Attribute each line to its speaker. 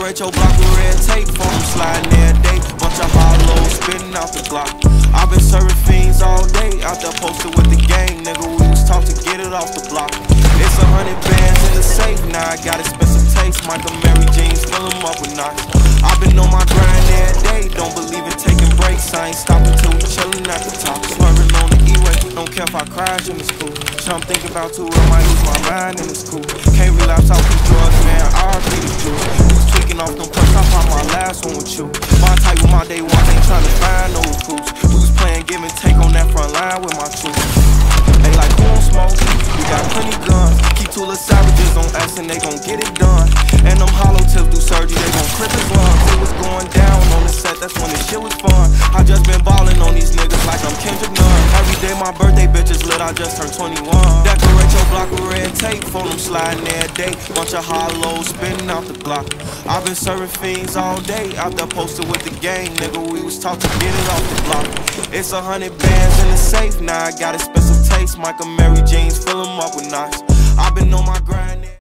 Speaker 1: Decorate your block with red tape, phone sliding every day. Bunch of hollows spitting out the Glock. I've been serving fiends all day, out there posted with the gang, nigga. We was taught to get it off the block. It's 100 bands in the safe, now I got expensive taste. Michael Mary jeans, fill them up with knots. I've been on my grind every day, don't believe in taking breaks. I ain't stopping till we chillin' at the top. Swerving on the E-way, don't care if I crash in the school. Shit I'm thinking about too, I might lose my mind in the school. Can't relapse off these drugs, man, R.I.P. the juice. Who's tweaking off them punks, I popped my last one with you. My type with my day one, ain't trying to find no recruits. We was playing give and take on that front line with my troops. They like, who don't smoke? We got plenty guns. Keep two little savages on us and they gon' get it done. And them hollow tips do surgery, they gon' clip his lungs. It was going down on the set, that's when the shit was fun. I just been ballin' on these niggas like I'm Kendrick Nunn. Every day my birthday bitch is lit, I just turned 21. Decorate your block with red tape, phone them sliding every day. Bunch of hollows spinning out the block. I've been serving fiends all day, out there posted with the gang, nigga. We was taught to get it off the block. It's 100 bands in the safe, now I got expensive taste. Michael Mary jeans, fill them up with knots. I've been on my grind.